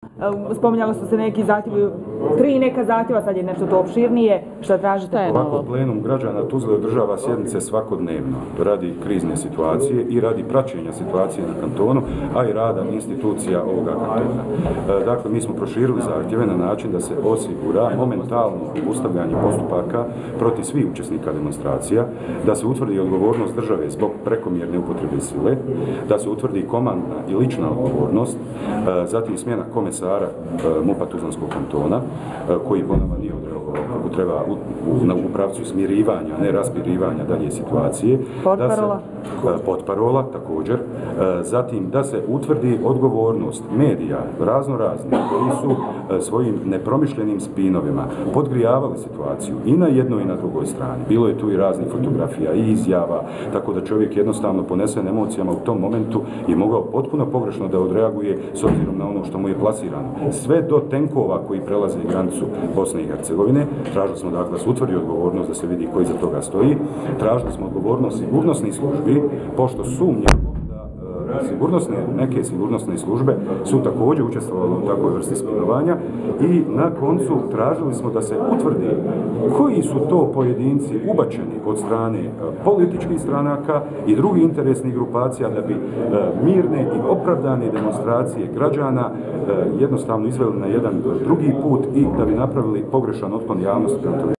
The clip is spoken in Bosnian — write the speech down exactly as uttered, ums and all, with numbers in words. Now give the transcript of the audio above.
Spominjali su se neki zahtjevi, tri neka zahtjeva, sad je nešto to opširnije. Šta tražite? Ovako, plenum građana Tuzle održava sjednice svakodnevno radi krizne situacije i radi praćenja situacije na kantonu, a i rada institucija ovoga kantona. Dakle, mi smo proširili zahtjeve na način da se osigura momentalno ustavljanje postupaka protiv svih učesnika demonstracija, da se utvrdi odgovornost države zbog prekomjerne upotrebe sile, da se utvrdi komandna i lična odgovornost, zatim smjena komesara MUP-a Tuzlanskog kantona, koji po nama nije odreagovao kako treba u, u, u pravcu smirivanja, ne raspirivanja dalje situacije. Portparola? Da se, portparola također. Zatim da se utvrdi odgovornost medija razno razni koji su svojim nepromišljenim spinovima podgrijavali situaciju i na jednoj i na drugoj strani. Bilo je tu i raznih fotografija i izjava, tako da čovjek jednostavno ponesen emocijama u tom momentu je mogao potpuno pogrešno da odreaguje s obzirom na ono što mu je plasirano. Sve do tenkova koji prelaze granicu Bosne i Hercegovine. Tražili smo dakle da se utvrdi odgovornost, da se vidi koji za toga stoji. Tražili smo odgovornost sigurnosnih službi, pošto sumnjamo da e, sigurnosne, neke sigurnosne službe su također učestvovali u takvoj vrsti spinovanja i na koncu tražili smo da se utvrdi koji su to pojedinci ubačeni od strane e, političkih stranaka i drugih interesnih grupacija da bi e, mirne i opravdane demonstracije građana e, jednostavno izveli na jedan drugi put i da bi napravili pogrešan otklon javnosti.